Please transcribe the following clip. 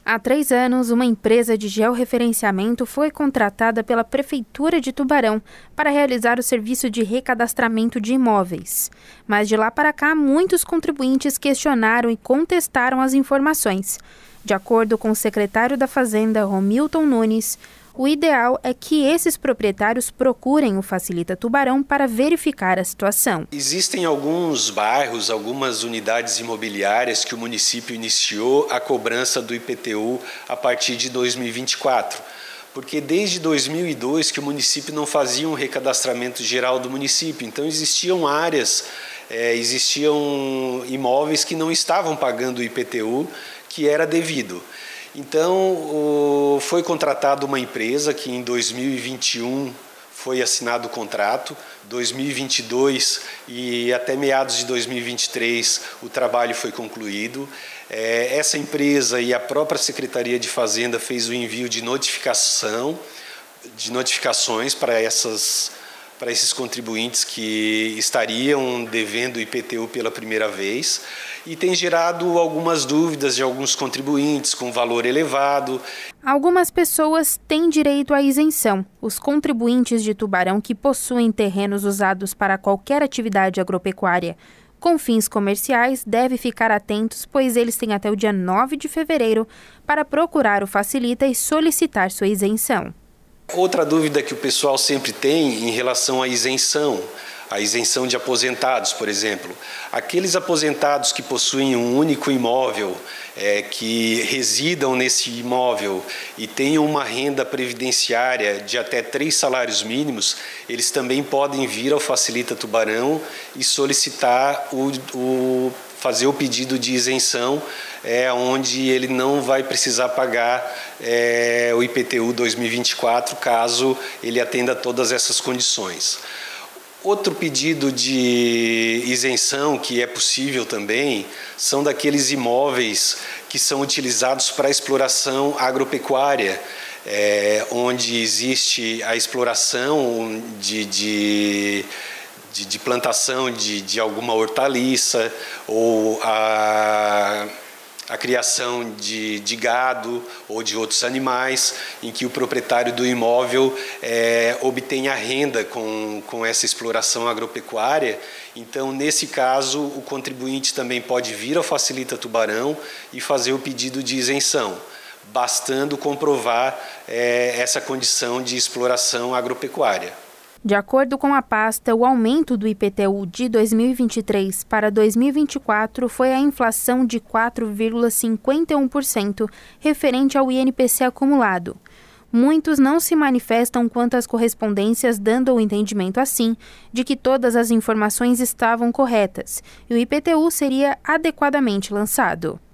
Há 3 anos, uma empresa de georreferenciamento foi contratada pela Prefeitura de Tubarão para realizar o serviço de recadastramento de imóveis. Mas de lá para cá, muitos contribuintes questionaram e contestaram as informações. De acordo com o secretário da Fazenda, Romilton Nunes, o ideal é que esses proprietários procurem o Facilita Tubarão para verificar a situação. Existem alguns bairros, algumas unidades imobiliárias que o município iniciou a cobrança do IPTU a partir de 2024. Porque desde 2002 que o município não fazia um recadastramento geral do município. Então existiam áreas, existiam imóveis que não estavam pagando o IPTU que era devido. Então, foi contratada uma empresa que em 2021 foi assinado o contrato, 2022 e até meados de 2023 o trabalho foi concluído. Essa empresa e a própria Secretaria de Fazenda fez o envio de notificações para esses contribuintes que estariam devendo o IPTU pela primeira vez e tem gerado algumas dúvidas de alguns contribuintes com valor elevado. Algumas pessoas têm direito à isenção. Os contribuintes de Tubarão que possuem terrenos usados para qualquer atividade agropecuária com fins comerciais devem ficar atentos, pois eles têm até o dia 9 de fevereiro para procurar o Facilita e solicitar sua isenção. Outra dúvida que o pessoal sempre tem em relação à isenção, a isenção de aposentados, por exemplo. Aqueles aposentados que possuem um único imóvel, que residam nesse imóvel e tenham uma renda previdenciária de até 3 salários mínimos, eles também podem vir ao Facilita Tubarão e solicitar fazer o pedido de isenção, onde ele não vai precisar pagar o IPTU 2024, caso ele atenda a todas essas condições. Outro pedido de isenção que é possível também são daqueles imóveis que são utilizados para exploração agropecuária, onde existe a exploração de plantação de alguma hortaliça ou a criação de gado ou de outros animais, em que o proprietário do imóvel obtém a renda com essa exploração agropecuária. Então, nesse caso, o contribuinte também pode vir ao Facilita Tubarão e fazer o pedido de isenção, bastando comprovar essa condição de exploração agropecuária. De acordo com a pasta, o aumento do IPTU de 2023 para 2024 foi a inflação de 4,51%, referente ao INPC acumulado. Muitos não se manifestam quanto às correspondências, dando o entendimento, assim, de que todas as informações estavam corretas e o IPTU seria adequadamente lançado.